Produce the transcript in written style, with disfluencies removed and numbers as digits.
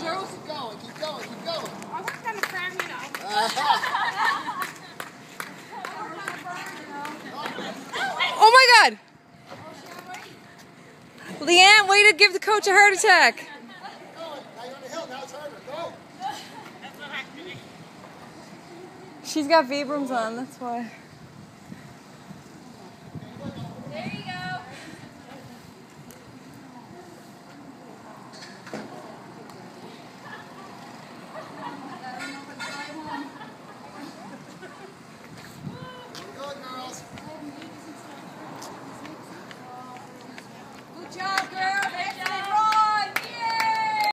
girls? Keep going, keep going, keep going. I was going to cram, you know. Oh my God! Leanne, way to give the coach a heart attack. Now you're on the hill, now it's harder. Go! She's got Vibrams on, that's why.